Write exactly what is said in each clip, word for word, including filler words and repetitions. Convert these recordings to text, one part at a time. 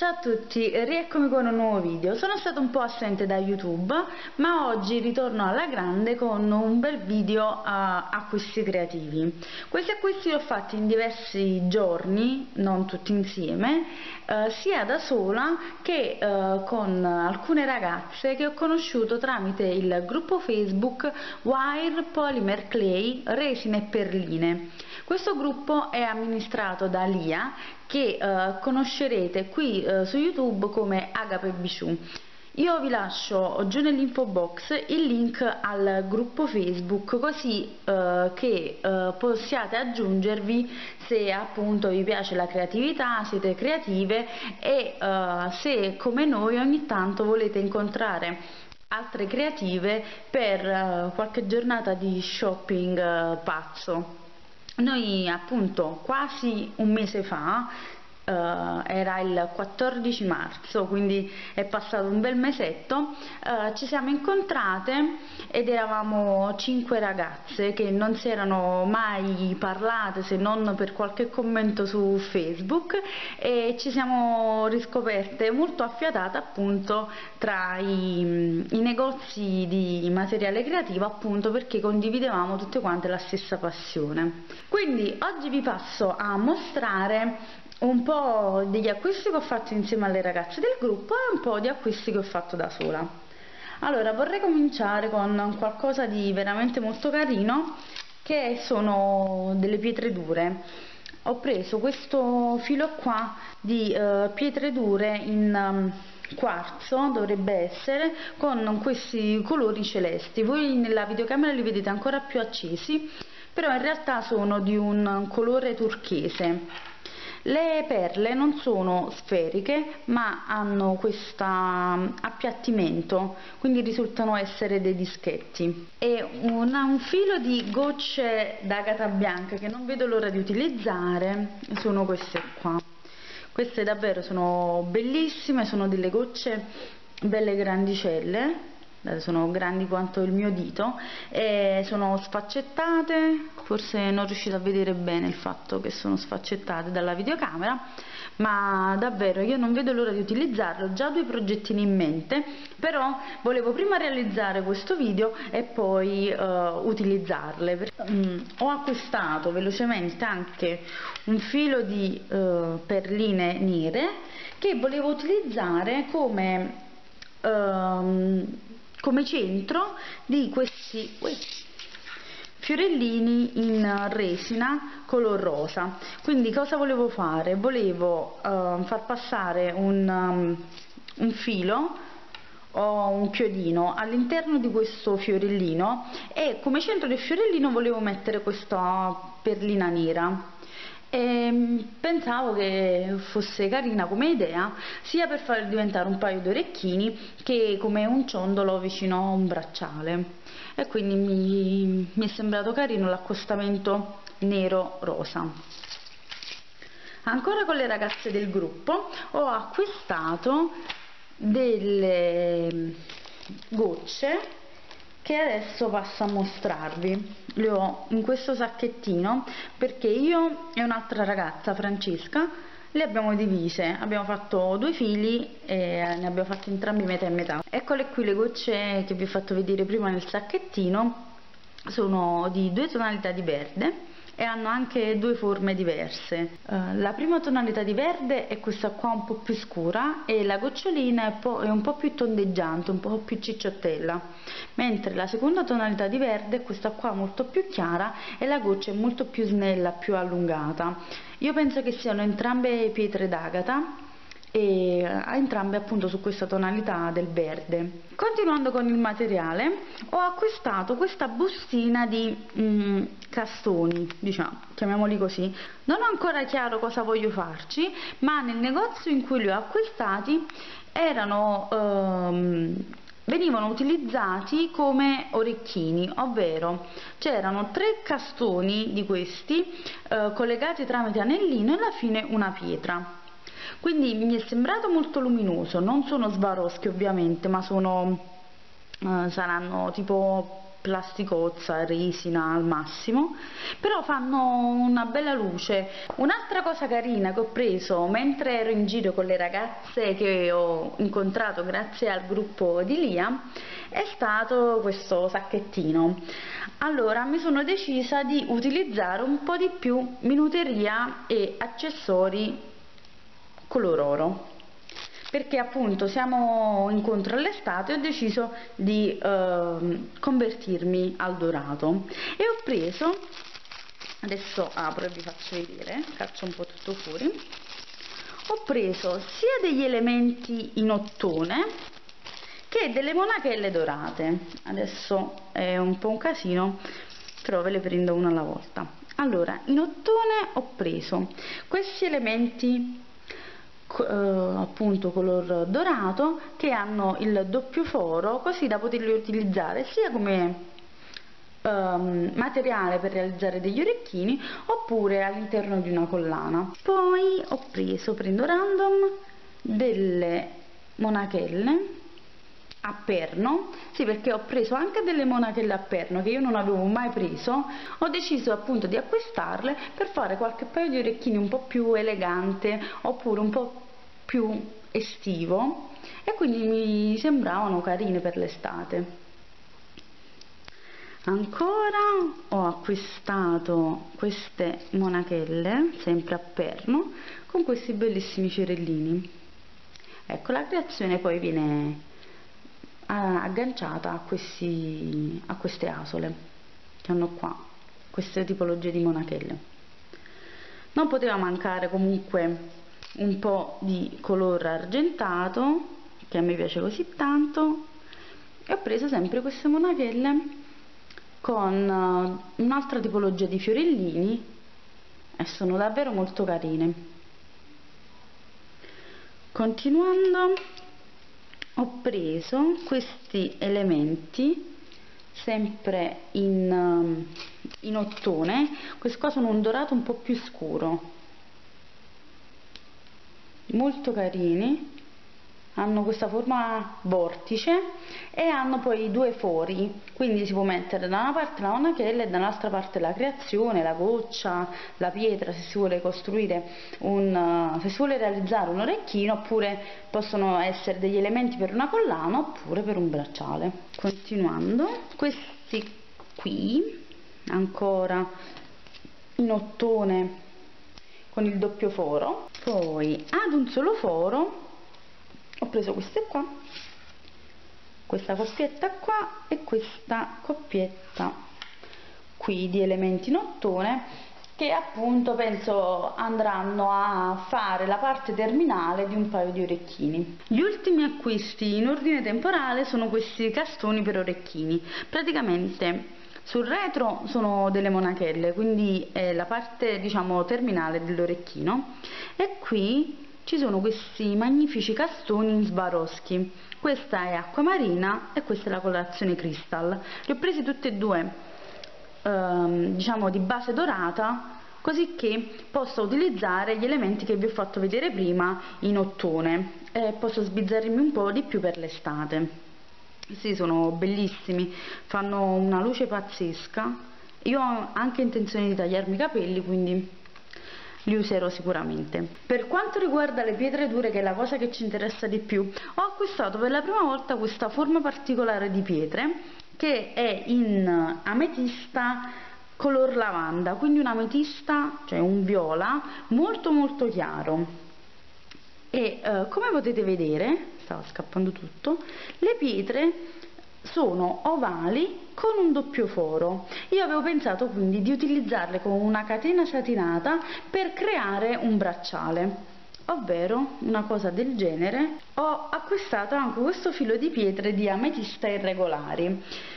Ciao a tutti, rieccomi con un nuovo video. Sono stata un po' assente da YouTube, ma oggi ritorno alla grande con un bel video a acquisti creativi. Questi acquisti li ho fatti in diversi giorni, non tutti insieme, eh, sia da sola che eh, con alcune ragazze che ho conosciuto tramite il gruppo Facebook Wire Polymer Clay Resine e Perline. Questo gruppo è amministrato da Lia, che eh, conoscerete qui eh, su YouTube come Agape Biciu. Io vi lascio giù nell'info box il link al gruppo Facebook, così eh, che eh, possiate aggiungervi se appunto vi piace la creatività, siete creative e eh, se come noi ogni tanto volete incontrare altre creative per eh, qualche giornata di shopping eh, pazzo. Noi appunto quasi un mese fa, eh, era il quattordici marzo, quindi è passato un bel mesetto, eh, ci siamo incontrate ed eravamo cinque ragazze che non si erano mai parlate se non per qualche commento su Facebook, e ci siamo riscoperte molto affiatate appunto tra i, i negozi di materiale creativo, appunto perché condividevamo tutte quante la stessa passione. Quindi oggi vi passo a mostrare un po' degli acquisti che ho fatto insieme alle ragazze del gruppo e un po' di acquisti che ho fatto da sola. Allora, vorrei cominciare con qualcosa di veramente molto carino, che sono delle pietre dure. Ho preso questo filo qua di uh, pietre dure in um, quarzo, dovrebbe essere, con questi colori celesti. Voi nella videocamera li vedete ancora più accesi, però in realtà sono di un colore turchese. Le perle non sono sferiche, ma hanno questo appiattimento, quindi risultano essere dei dischetti. E una, un filo di gocce d'agata bianca che non vedo l'ora di utilizzare sono queste qua. Queste davvero sono bellissime, sono delle gocce belle grandicelle, sono grandi quanto il mio dito, e sono sfaccettate. Forse non riuscite a vedere bene il fatto che sono sfaccettate dalla videocamera, ma davvero io non vedo l'ora di utilizzarle. Ho già due progettini in mente, però volevo prima realizzare questo video e poi uh, utilizzarle. um, ho acquistato velocemente anche un filo di uh, perline nere che volevo utilizzare come um, come centro di questi ui, fiorellini in resina color rosa. Quindi cosa volevo fare? Volevo uh, far passare un, um, un filo o un chiodino all'interno di questo fiorellino, e come centro del fiorellino volevo mettere questa perlina nera. E pensavo che fosse carina come idea, sia per far diventare un paio di orecchini che come un ciondolo vicino a un bracciale, e quindi mi, mi è sembrato carino l'accostamento nero-rosa. Ancora con le ragazze del gruppo ho acquistato delle gocce che adesso passo a mostrarvi. Le ho in questo sacchettino perché io e un'altra ragazza, Francesca, le abbiamo divise, abbiamo fatto due fili e ne abbiamo fatti entrambi metà e metà. Eccole qui le gocce che vi ho fatto vedere prima nel sacchettino, sono di due tonalità di verde e hanno anche due forme diverse. Uh, la prima tonalità di verde è questa qua un po' più scura, e la gocciolina è, po è un po' più tondeggiante, un po' più cicciottella, mentre la seconda tonalità di verde è questa qua molto più chiara e la goccia è molto più snella, più allungata. Io penso che siano entrambe pietre d'agata e entrambe appunto su questa tonalità del verde. Continuando con il materiale, ho acquistato questa bustina di mm, castoni, diciamo, chiamiamoli così. Non ho ancora chiaro cosa voglio farci, ma nel negozio in cui li ho acquistati erano ehm, venivano utilizzati come orecchini, ovvero c'erano tre castoni di questi eh, collegati tramite anellino e alla fine una pietra. Quindi mi è sembrato molto luminoso. Non sono Swarovski ovviamente, ma sono eh, saranno tipo plasticozza, resina al massimo, però fanno una bella luce. Un'altra cosa carina che ho preso mentre ero in giro con le ragazze che ho incontrato grazie al gruppo di Lia è stato questo sacchettino. Allora mi sono decisa di utilizzare un po' di più minuteria e accessori color oro, perché appunto siamo incontro all'estate e ho deciso di eh, convertirmi al dorato e ho preso, adesso apro e vi faccio vedere, caccio un po' tutto fuori, ho preso sia degli elementi in ottone che delle monachelle dorate. Adesso è un po' un casino, però ve le prendo una alla volta. Allora, in ottone ho preso questi elementi Uh, appunto color dorato che hanno il doppio foro, così da poterli utilizzare sia come um, materiale per realizzare degli orecchini oppure all'interno di una collana. Poi ho preso, prendo random, delle monachelle a perno, sì, perché ho preso anche delle monachelle a perno che io non avevo mai preso, ho deciso appunto di acquistarle per fare qualche paio di orecchini un po' più elegante oppure un po' più estivo, e quindi mi sembravano carine per l'estate. Ancora ho acquistato queste monachelle sempre a perno con questi bellissimi fiorellini. Ecco, la creazione poi viene agganciata a, questi, a queste asole che hanno qua, queste tipologie di monachelle. Non poteva mancare comunque un po' di colore argentato, che a me piace così tanto, e ho preso sempre queste monachelle con un'altra tipologia di fiorellini e sono davvero molto carine. Continuando, ho preso questi elementi sempre in, in ottone, questi qua sono un dorato un po' più scuro, molto carini, hanno questa forma vortice e hanno poi due fori, quindi si può mettere da una parte la monachella e dall'altra parte la creazione, la goccia, la pietra, se si vuole costruire un, se si vuole realizzare un orecchino, oppure possono essere degli elementi per una collana oppure per un bracciale. Continuando, questi qui ancora in ottone con il doppio foro, poi ad un solo foro ho preso queste qua, questa coppietta qua e questa coppietta qui di elementi in ottone, che appunto penso andranno a fare la parte terminale di un paio di orecchini. Gli ultimi acquisti in ordine temporale sono questi castoni per orecchini. Praticamente sul retro sono delle monachelle, quindi è la parte diciamo terminale dell'orecchino, e qui ci sono questi magnifici castoni in Swarovski. Questa è acqua marina e questa è la colorazione crystal. Li ho presi tutti e due ehm, diciamo di base dorata, così che posso utilizzare gli elementi che vi ho fatto vedere prima in ottone e posso sbizzarrirmi un po' di più per l'estate. Sì, sono bellissimi, fanno una luce pazzesca. Io ho anche intenzione di tagliarmi i capelli, quindi li userò sicuramente. Per quanto riguarda le pietre dure, che è la cosa che ci interessa di più, ho acquistato per la prima volta questa forma particolare di pietre che è in ametista color lavanda, quindi un ametista, cioè un viola molto molto chiaro, e eh, come potete vedere, stava scappando tutto, le pietre sono ovali con un doppio foro. Io avevo pensato quindi di utilizzarle con una catena satinata per creare un bracciale, ovvero una cosa del genere. Ho acquistato anche questo filo di pietre di ametista irregolari.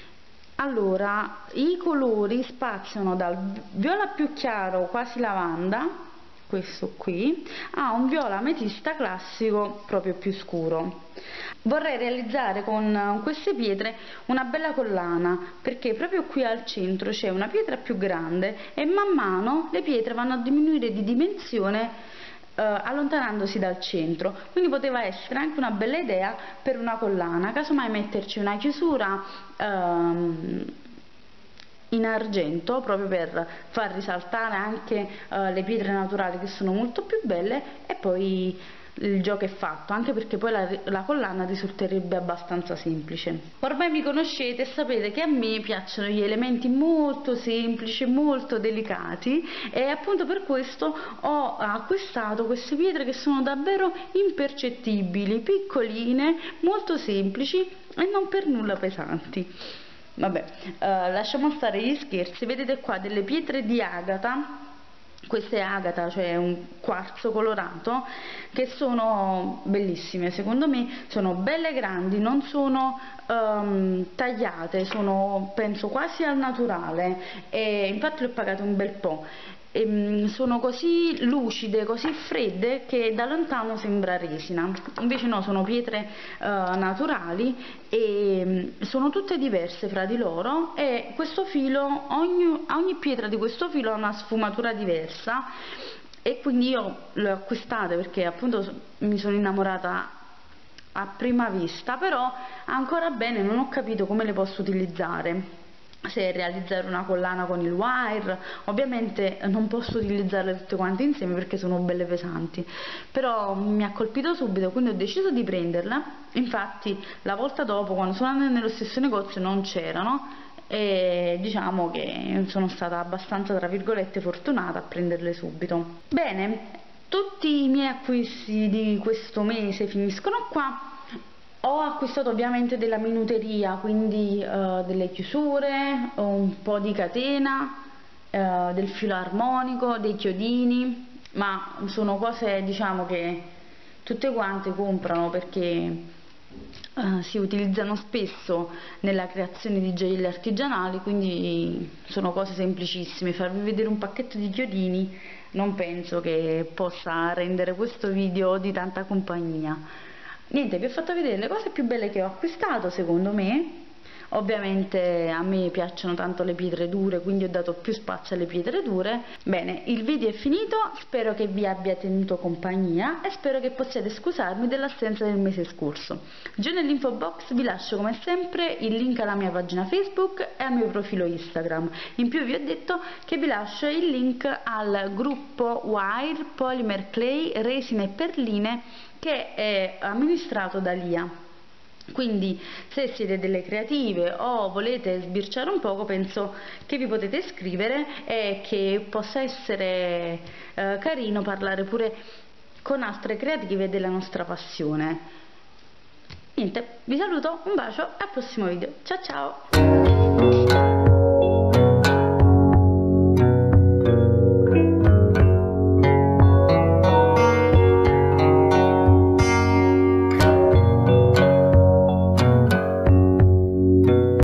Allora, i colori spaziano dal viola più chiaro quasi lavanda, questo qui, a un viola ametista classico proprio più scuro. Vorrei realizzare con queste pietre una bella collana, perché proprio qui al centro c'è una pietra più grande e man mano le pietre vanno a diminuire di dimensione eh, allontanandosi dal centro, quindi poteva essere anche una bella idea per una collana, casomai metterci una chiusura ehm, in argento, proprio per far risaltare anche uh, le pietre naturali, che sono molto più belle, e poi il gioco è fatto, anche perché poi la, la collana risulterebbe abbastanza semplice. Ormai mi conoscete e sapete che a me piacciono gli elementi molto semplici, molto delicati, e appunto per questo ho acquistato queste pietre che sono davvero impercettibili, piccoline, molto semplici e non per nulla pesanti. Vabbè, uh, lasciamo stare gli scherzi. Vedete qua delle pietre di agata. Questa è agata, cioè un quarzo colorato, che sono bellissime, secondo me sono belle grandi, non sono um, tagliate, sono penso quasi al naturale, e infatti le ho pagate un bel po'. E sono così lucide, così fredde, che da lontano sembra resina, invece no, sono pietre uh, naturali, e sono tutte diverse fra di loro, e questo filo, ogni, ogni pietra di questo filo ha una sfumatura diversa, e quindi io le ho acquistate perché appunto mi sono innamorata a prima vista, però ancora bene non ho capito come le posso utilizzare. Se realizzare una collana con il wire, ovviamente non posso utilizzarle tutte quante insieme perché sono belle pesanti, però mi ha colpito subito, quindi ho deciso di prenderla. Infatti la volta dopo, quando sono andata nello stesso negozio, non c'erano, e diciamo che sono stata abbastanza, tra virgolette, fortunata a prenderle subito. Bene, tutti i miei acquisti di questo mese finiscono qua. Ho acquistato ovviamente della minuteria, quindi uh, delle chiusure, un po' di catena, uh, del filo armonico, dei chiodini, ma sono cose, diciamo, che tutte quante comprano perché uh, si utilizzano spesso nella creazione di gioielli artigianali, quindi sono cose semplicissime. Farvi vedere un pacchetto di chiodini non penso che possa rendere questo video di tanta compagnia. Niente, vi ho fatto vedere le cose più belle che ho acquistato, secondo me. Ovviamente a me piacciono tanto le pietre dure, quindi ho dato più spazio alle pietre dure. Bene, il video è finito, spero che vi abbia tenuto compagnia e spero che possiate scusarmi dell'assenza del mese scorso. Giù nell'info box vi lascio come sempre il link alla mia pagina Facebook e al mio profilo Instagram. In più vi ho detto che vi lascio il link al gruppo Wire Polymer Clay Resine e Perline, che è amministrato da Lia. Quindi se siete delle creative o volete sbirciare un poco, penso che vi potete iscrivere e che possa essere eh, carino parlare pure con altre creative della nostra passione. Niente, vi saluto, un bacio, al prossimo video, ciao ciao!